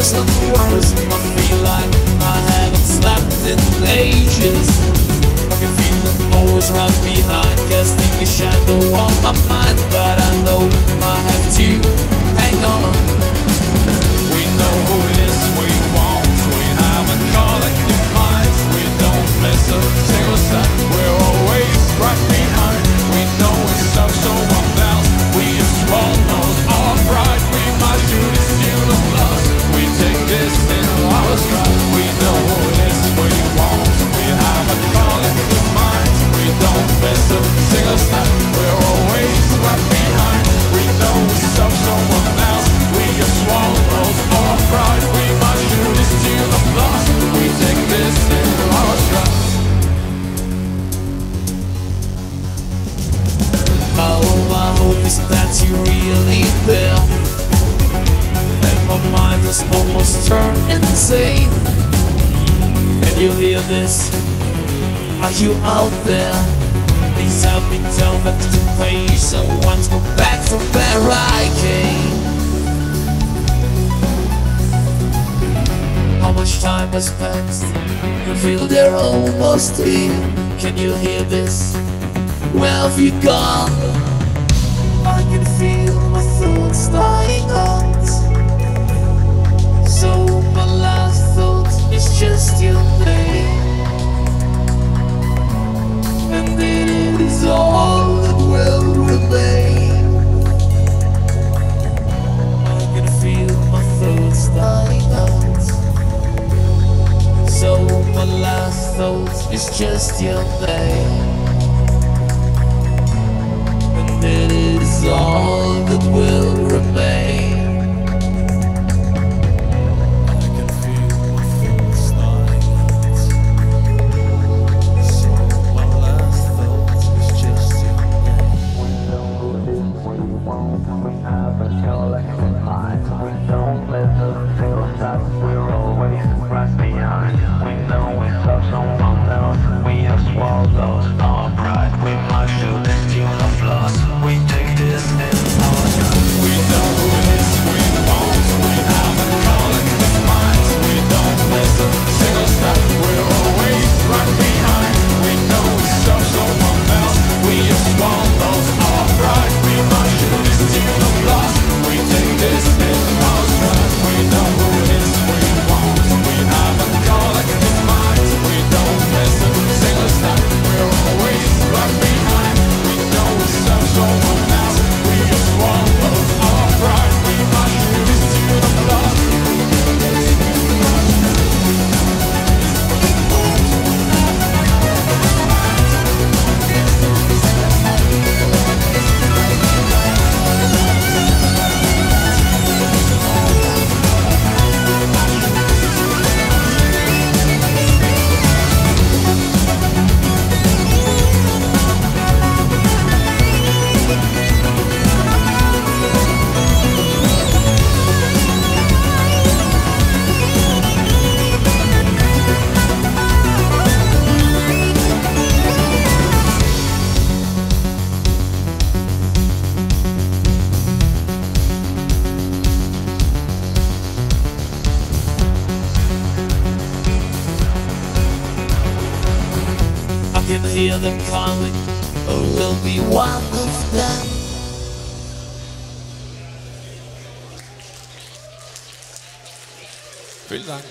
some worse. I feel like I haven't slept in ages. I can feel the always right behind, casting a shadow on my mind. But I know I have to hang on. We know who it is we want. We have a collective mind. We don't miss a single step. We're always right behind. We know it's up so what else. We have swallowed our pride. We might do this till the loss. We take this in our stride. We know who it is we want. We have a collective mind. We don't miss a single step. We're always right behind. We know it's up so what else. We have swallowed our pride. We might do this till the loss. We take this in our stride. Oh, I hope is that you really there. And my mind is almost turned insane. Can you hear this? Are you out there? Please help me tell that to page so once go back from where I came. How much time has passed? You feel they're almost here. Can you hear this? Where have you gone? I can feel my thoughts dying out. So my last thought is just your name. And it is all that will remain. I can feel my thoughts dying out. So my last thought is just your name. And it is all that will remain. I can feel my thoughts dying out. So my last thought is just your name. We know who it is we want. We have a collective mind. We don't let the feel that we're always right behind. We know we serve someone else. We have swallowed our pride. We might do this till the loss. We take this in our stride. We know who it is we want. We have a collective mind. We don't miss a single step. We're always right behind. We know it's up someone else. We have swallowed our pride. We might do this till the loss. We take this in our stride. We know who it is we want. We have a collective mind. We don't miss a single step. We're always right behind. We know it's up someone else. We have swallowed our pride. We might do this till the loss. I can hear them calling, or will be one of them. Vielen Dank.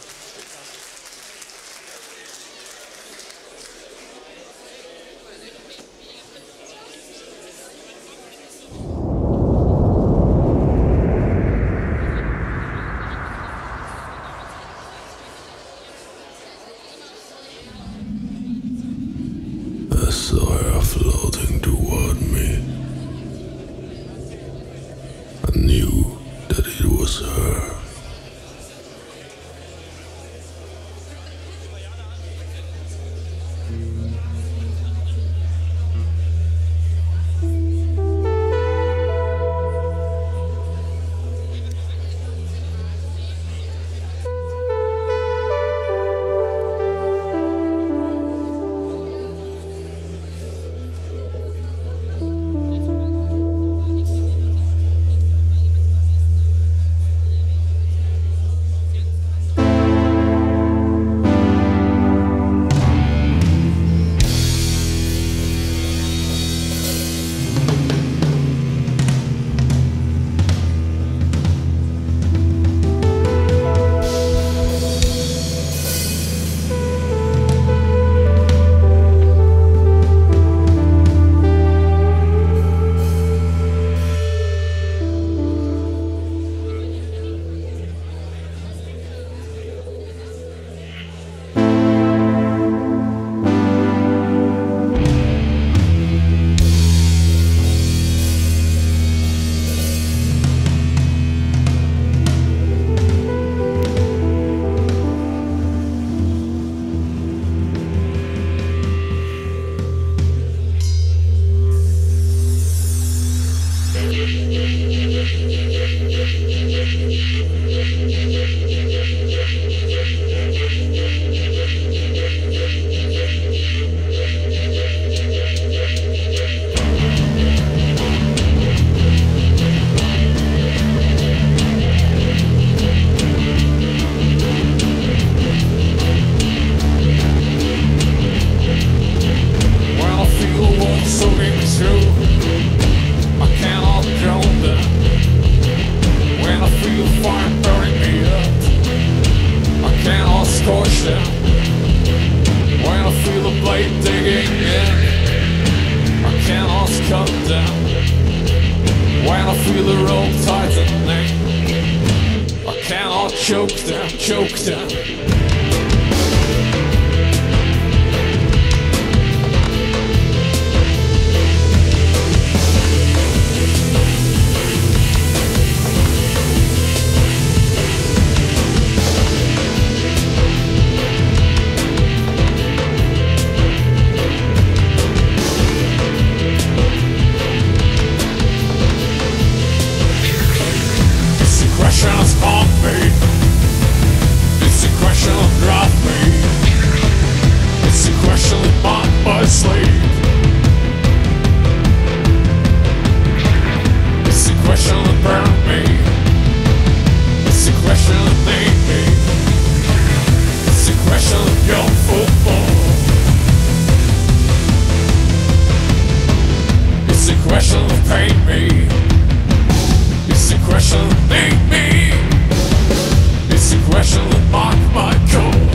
I saw her floating toward me. I knew that it was her. Choke down. It's a question of on me. It's a question of drop me. It's a question of my sleep. It's a question of burn me. It's a question of need me. It's a question of your football. It's a question of pain me. It's a question of need me. It's a question that mark my code.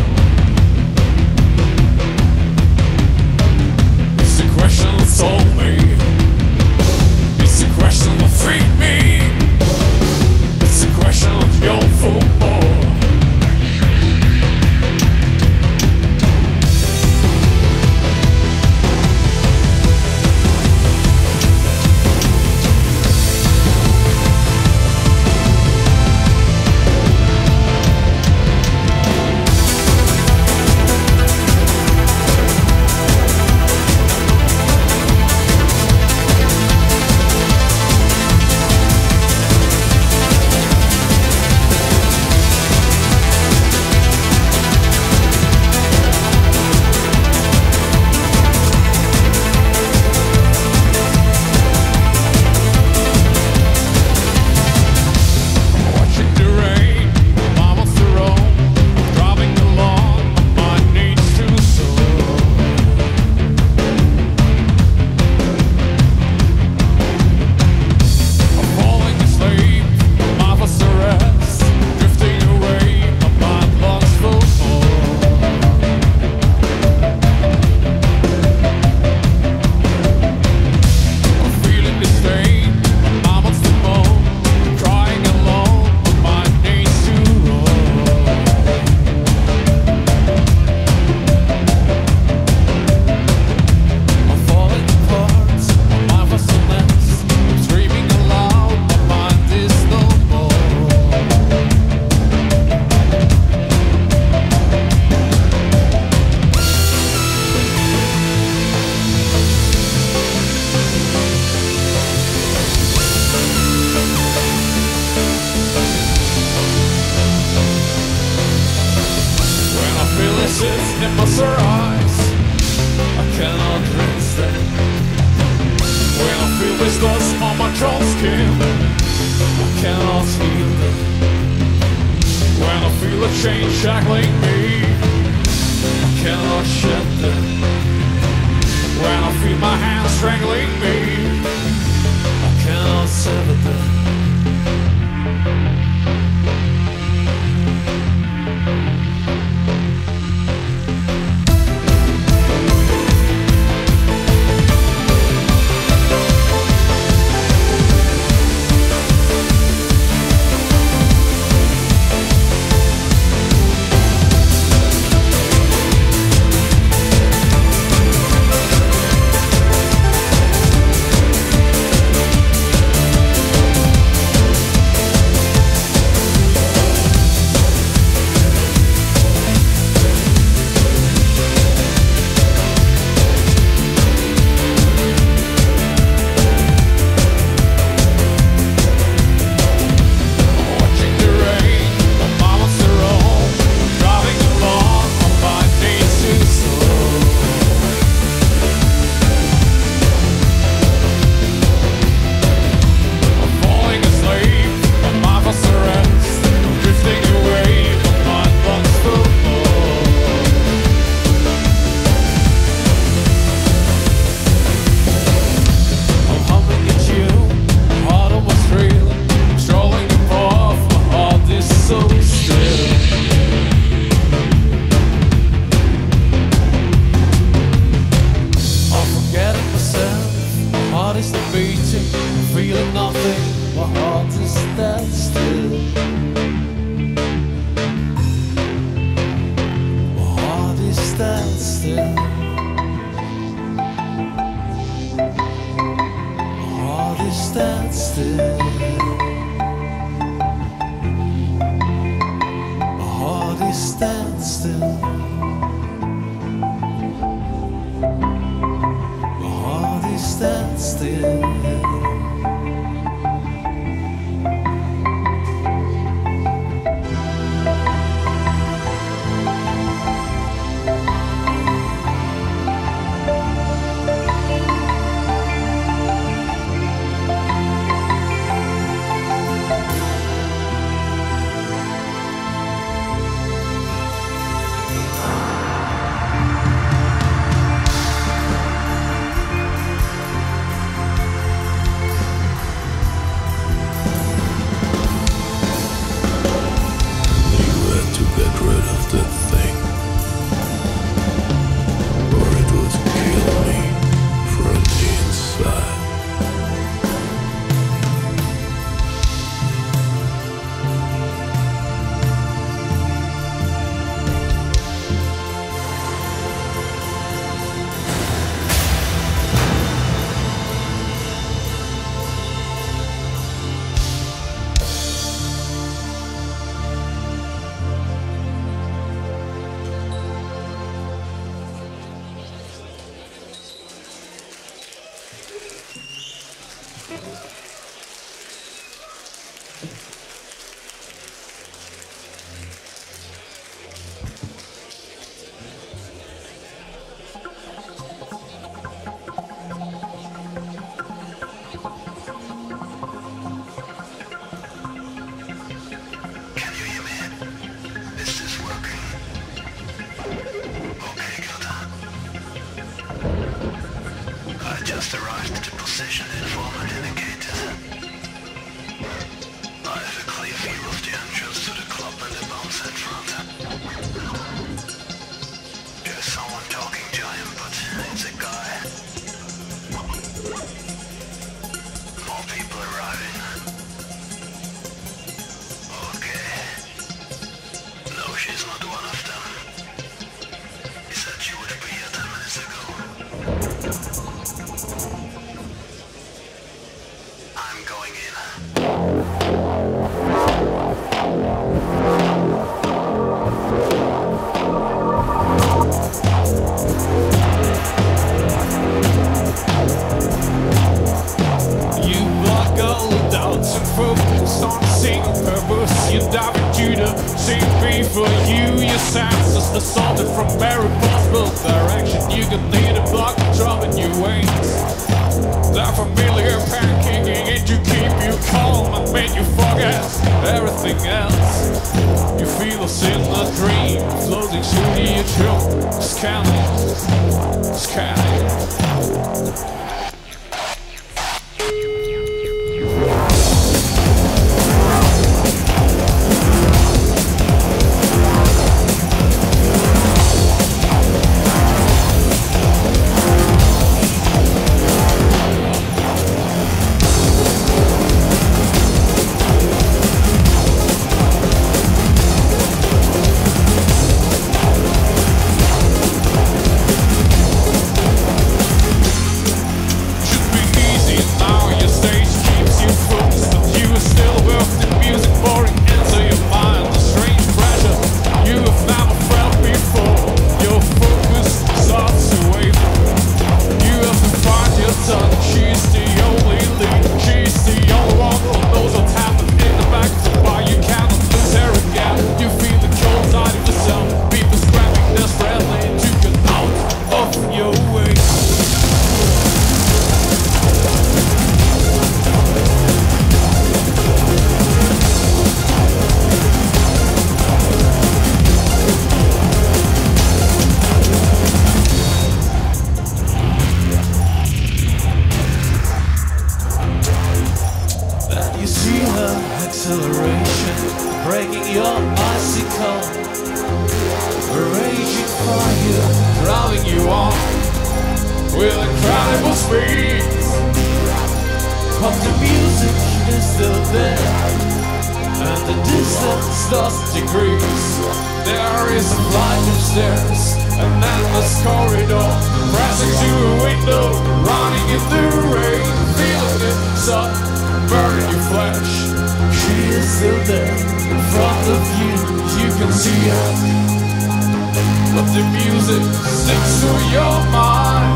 It's a question that sold me. It's a question that freed me. It's a question of your football. In my eyes, I cannot resist. When I feel this dust on my cold skin, I cannot feel it. When I feel a chain shackling me, I cannot shed it. When I feel my hands strangling me, I cannot sever them. nothing, my heart is dead still. My heart is dead still. My heart is dead still. My heart is dead still. My heart is dead still. Just arrived at a position informant indicated. I have a clear view of the entrance to the club and the bounce in front. There's someone talking to him, but it's a guy. More people arriving. Okay. No, she's not one of them. He said she would be here 10 minutes ago. I'm going in. You block all doubts and focus on a single purpose. You dive into the same beat for you. Your senses assaulted from every possible direction. You can need a block dropping your wings. That familiar pain kicking in to keep you calm and make you forget everything else. You feel us in a dream, floating through the atrium, scanning, scanning. acceleration, breaking your icicle, a raging fire, driving you on with incredible speed. but the music is still there, and the distance does decrease. There is light upstairs, an endless corridor, pressing to a window, running in the rain, feeling the sun burning your flesh. She is still there, in front of you, you can see her, but the music sticks to your mind.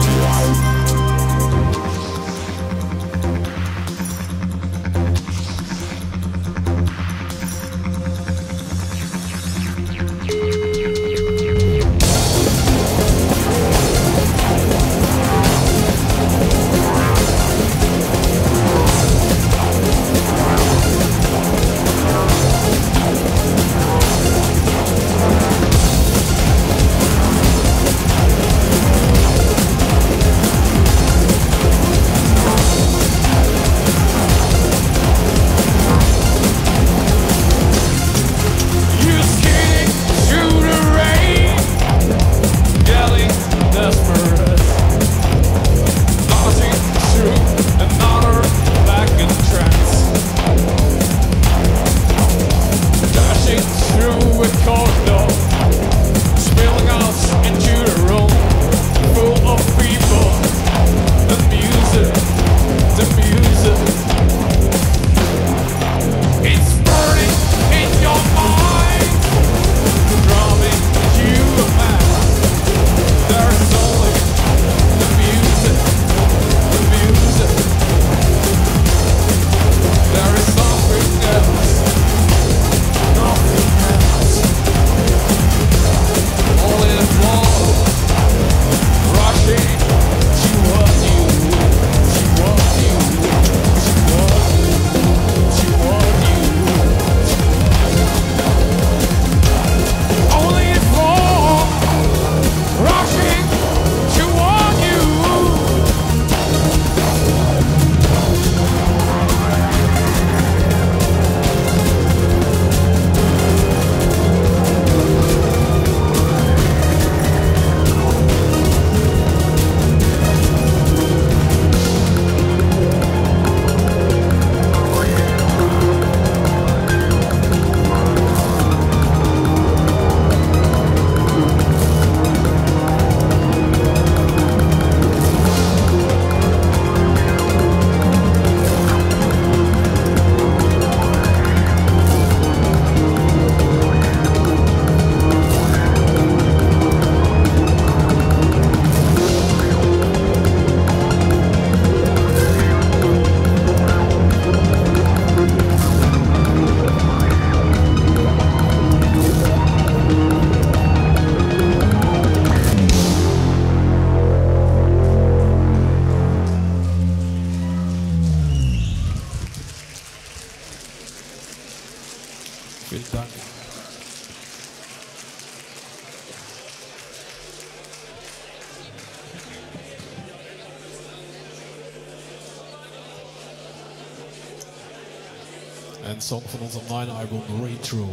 Een song van ons online album Retro.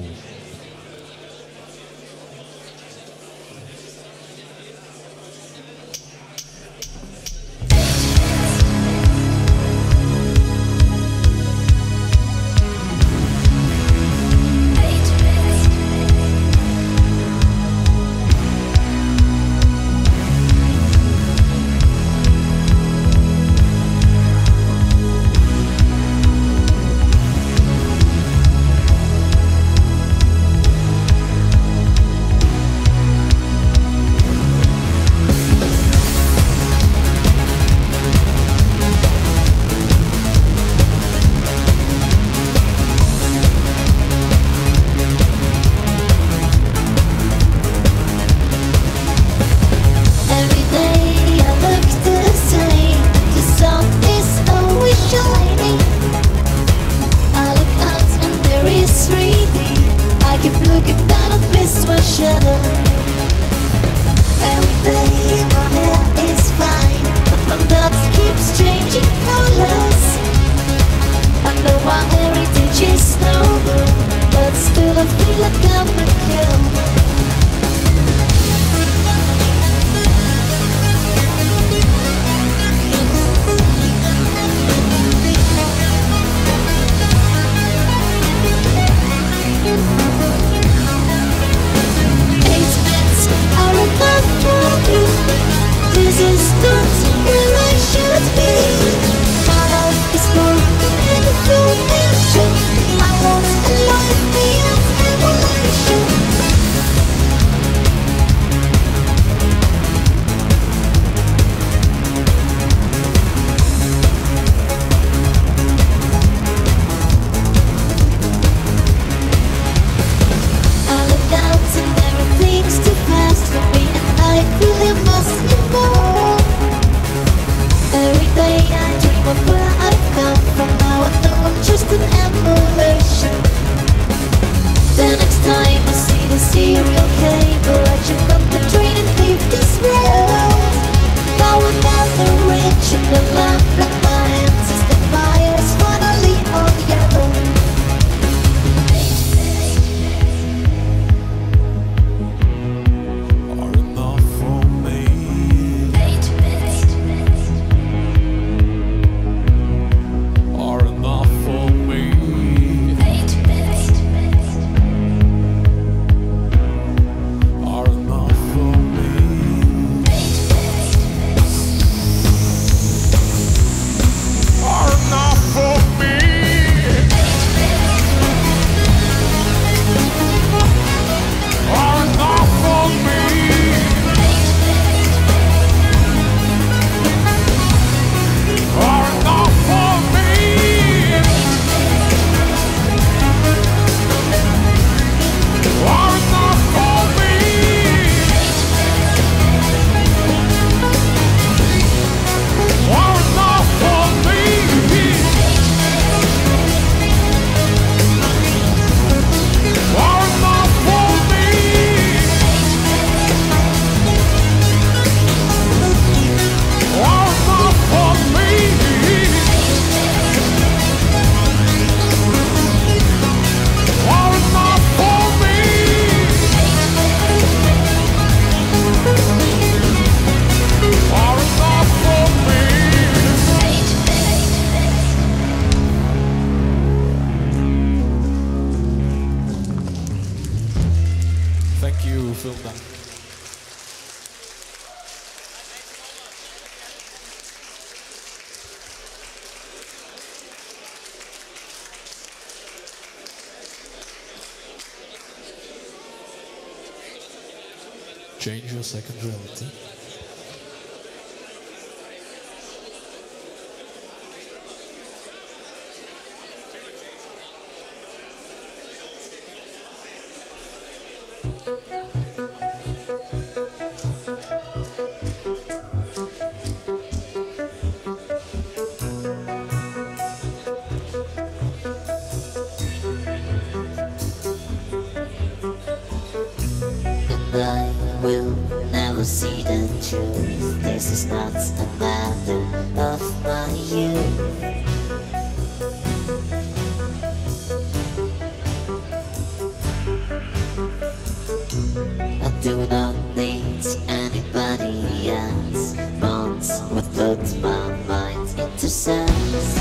Change your second reality. I will never see the truth. This is not a matter of my youth. I do not need anybody else. Bonds would put my mind into sense.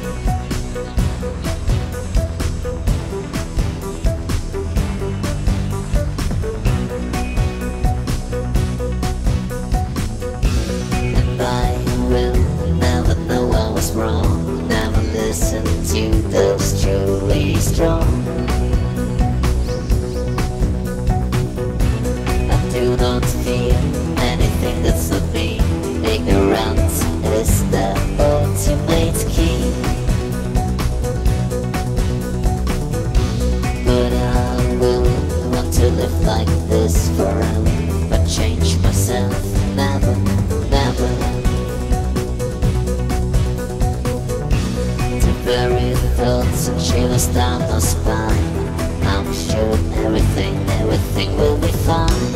Wrong, never listen to those truly strong. I do not feel anything that's not me. Ignorance is the ultimate key. But I will want to live like this forever, but change myself, never, never. Buried thoughts and shivers down my spine. I'm sure everything will be fine.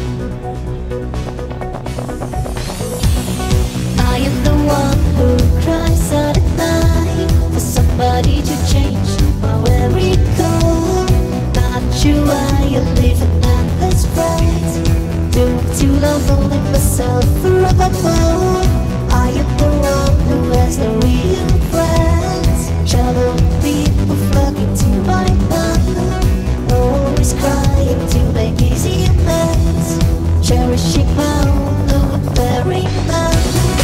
I am the one who cries out at night for somebody to change my very core. Not sure why I live an endless fight, doomed to love only myself forevermore. I am the one who has no real friends. Shallow people flocking to my number, always crying to make easy amends, cherishing my own overbearing man.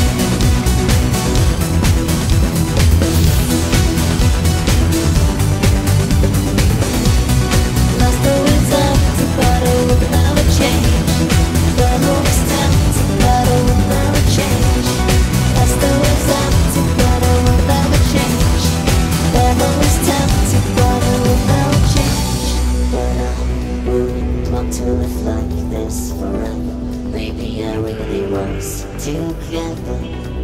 Lost the wisdom to battle will never change. The hope's tempting battle will never change. Lost the wisdom to battle will never change. I've always tempted, but I will never change. But I wouldn't want to live like this forever. Maybe I really was together.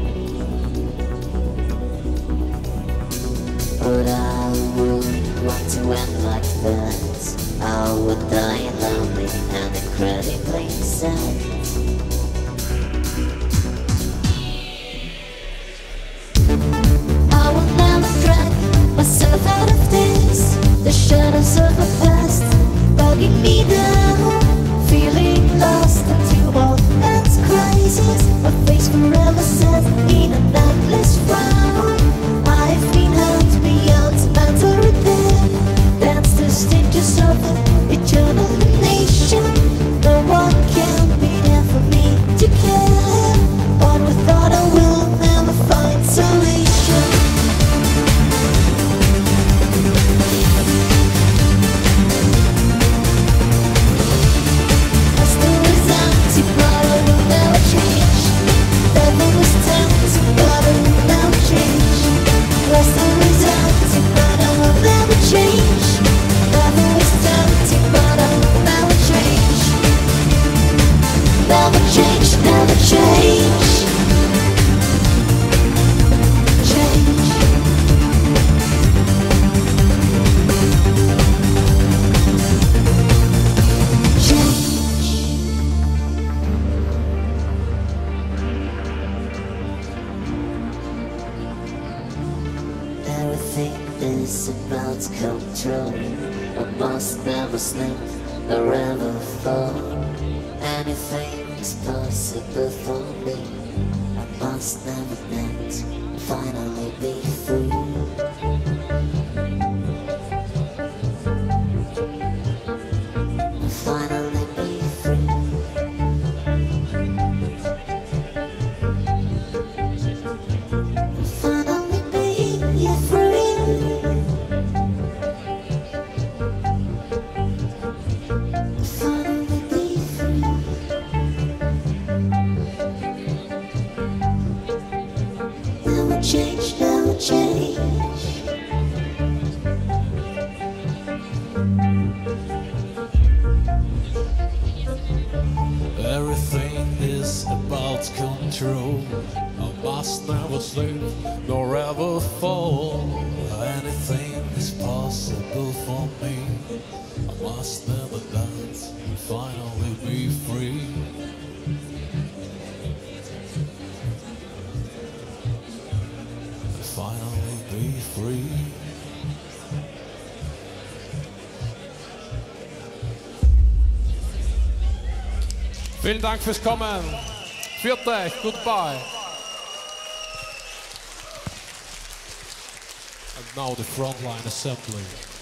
But I wouldn't want to end like that. I would die lonely and incredibly sad. I will never drag myself out of this. The shadows of the past bugging me down, feeling lost into all man's crisis. My face forever set in an endless frown. I've been hurt beyond mental repair. That's the stages of eternal nation. No one can be there for me to care, but without I will never find solution. Never change. Change. Everything is about control. I must never slip or ever fall. Anything is possible for me. I must never let finally be free. Finally be free. Finally be free. Finally be free. true. I must never sleep nor ever fall. Anything is possible for me. I must never dance and finally be free. And finally be free. Vielen Dank fürs Kommen. Viert euch, goodbye. And now the frontline assembly.